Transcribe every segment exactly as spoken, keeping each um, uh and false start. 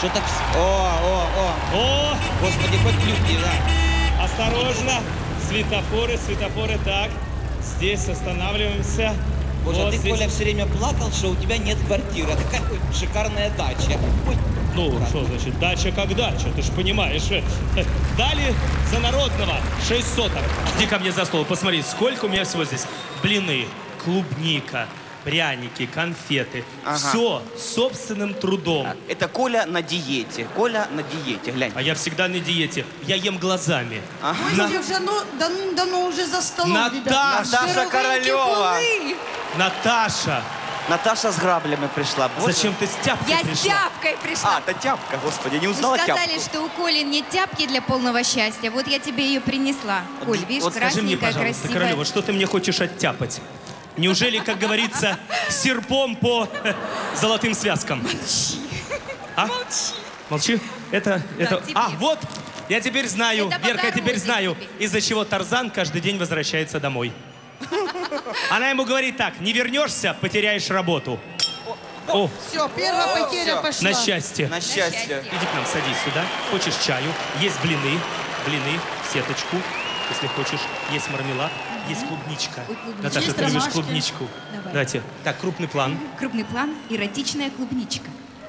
Что так... О, о, о. О! Господи, хоть люди, да. Осторожно. Светофоры, светофоры. Так, здесь останавливаемся. Боже, вот а ты, здесь... Коля, все время плакал, что у тебя нет квартиры. А такая ой, шикарная дача. Ой, Ну, аккуратно. что значит, дача как дача, ты ж понимаешь. Дали за народного шесть соток. Иди ко мне за стол, посмотри, сколько у меня всего здесь. Блины, клубника, пряники, конфеты. Ага. Все собственным трудом. Это Коля на диете. Коля на диете, глянь. А я всегда на диете. Я ем глазами. Ага. На- Гости уже ну, давно, давно уже за столом, Наташа! ребята. Наташа Пирогеньки, Королева. булы. Наташа, Наташа с граблями пришла. Боже. зачем ты с тяпкой Я с пришла? тяпкой пришла. А, это тяпка, господи, не Вы узнала сказали, тяпку. что у Коли нет тяпки для полного счастья. Вот я тебе ее принесла. Коль, видишь, вот Скажи мне, красненькая, пожалуйста, красивая. Королева, что ты мне хочешь оттяпать? Неужели, как говорится, серпом по золотым связкам? Молчи. А? Молчи. Молчи. Это, это... теперь. А, вот, я теперь знаю, Это по Верка, я теперь дороге знаю, тебе. из-за чего Тарзан каждый день возвращается домой. Она ему говорит так: не вернешься, потеряешь работу. О, Все, первая О, потеря всё. пошла. на счастье. На счастье. счастье. Иди к нам, садись сюда. Хочешь чаю? Есть блины, блины, сеточку, если хочешь. Есть мармелад, есть клубничка. Ой, клубничка. Наташа, Есть ты любишь ромашки. клубничку? Давай. Давайте. Так, крупный план. Крупный план, эротичная клубничка.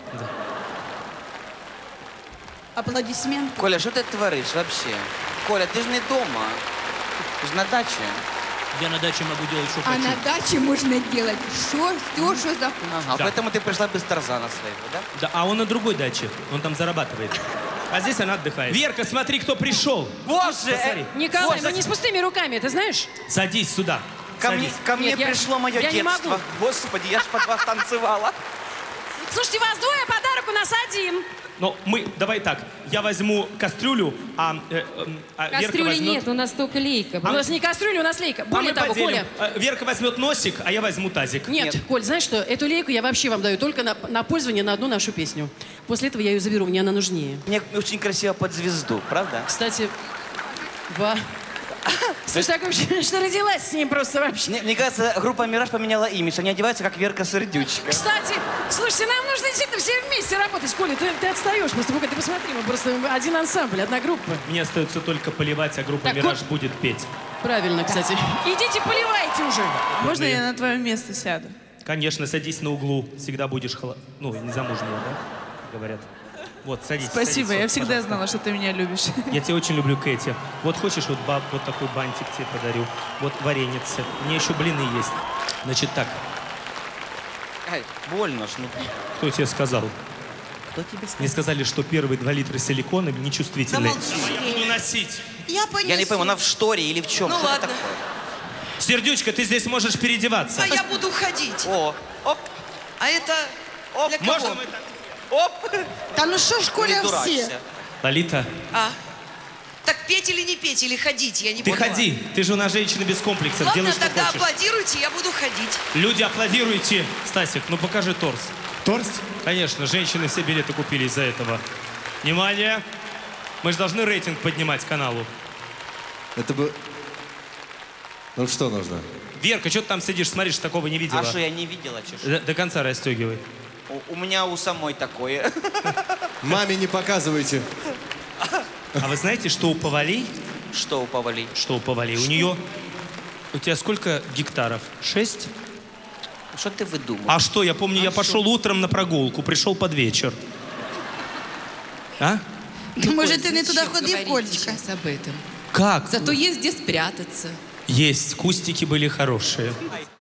Аплодисменты. Коля, что ты творишь вообще? Коля, ты же не дома. Ты же на даче. Я на даче могу делать, что А хочу. на даче можно делать что, все, что захочешь. Ага, Да. поэтому ты пришла без Тарзана своего, да? Да, а он на другой даче. Он там зарабатывает. А здесь она отдыхает. Верка, смотри, кто пришел. Боже! Посмотри. э, Николай, Боже, мы не с пустыми руками, ты знаешь? Садись сюда. Ко мне, Садись. ко мне Нет, я- пришло мое я не детство. могу. Господи, я ж под вас танцевала. Слушайте, вас двое, подарок у нас один. Но мы, давай так, я возьму кастрюлю, а, э, э, а Верка Кастрюли возьмет... нет, у нас только лейка. У нас не кастрюля, у нас лейка. А Более мы того, поделим. Коля... Э, Верка возьмет носик, а я возьму тазик. Нет, Нет. Коль, знаешь что? Эту лейку я вообще вам даю только на, на пользование на одну нашу песню. После этого я ее заберу, мне она нужнее. Мне очень красиво под звезду, правда? Кстати, ва... Слушай, так вообще, что родилась с ним просто вообще. Мне, мне кажется, группа «Мираж» поменяла имидж. Они одеваются, как Верка Сердючка. Кстати, слушайте, нам нужно действительно все вместе работать. Коля, ты, ты отстаешь просто. Пока ты посмотри, мы просто один ансамбль, одна группа. Мне остается только поливать, а группа Так, «Мираж» вот- будет петь. Правильно, кстати. Идите поливайте уже. Можно я на твое место сяду? Конечно, садись на углу, всегда будешь холод... Ну, незамужняя, да? Как говорят. Вот, садись. Спасибо, садись, я вот, всегда пожалуйста. знала, что ты меня любишь. Я тебя очень люблю, Кэти. Вот хочешь, вот, баб, вот такой бантик тебе подарю. Вот вареницы. У меня еще блины есть. Значит так, Ай, больно ж, ну. кто тебе сказал? Кто тебе сказал? Мне сказали, что первые два литра силикона нечувствительные. Замолчи. Я буду носить. Я понесу. Я не пойму, она в шторе или в чем? Ну Что это ладно. такое? Сердючка, ты здесь можешь переодеваться. А я буду ходить. О, оп, А это оп, для кого? Можно мы так? оп. Да ну что ж, Не Коля, все. дурачься. Лолита, А? Так петь или не петь, или ходить, я не ты поняла. ходи. Ты же у нас женщина без комплексов. Ладно, Делай, что тогда хочешь. аплодируйте, я буду ходить. Люди, аплодируйте. Стасик, ну покажи торс. Торс? Конечно, женщины все билеты купили из-за этого. Внимание! Мы же должны рейтинг поднимать каналу. Это бы... Ну что нужно? Верка, что ты там сидишь, смотришь, такого не видела? А что, я не видела, чё ж? До, до конца расстегивай. У, у меня у самой такое. Маме не показывайте. А вы знаете, что у Повалей? Что у Павалей? Что у Повалей? У нее... У тебя сколько гектаров? Шесть? Что ты выдумал? А что, я помню, я пошел утром на прогулку, пришел под вечер. А? Может, ты не туда Зачем ходив, говорить Колечка? сейчас об этом? Как? Зато есть где спрятаться. Есть, кустики были хорошие.